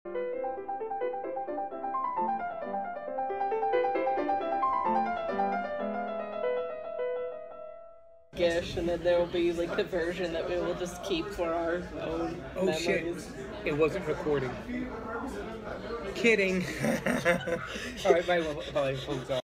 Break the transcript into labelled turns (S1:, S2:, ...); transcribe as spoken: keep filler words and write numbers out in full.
S1: Gish, and then there will be like the version that we will just keep for our own
S2: oh,
S1: memories.
S2: Shit. It wasn't recording. Kidding. All right, bye. Bye.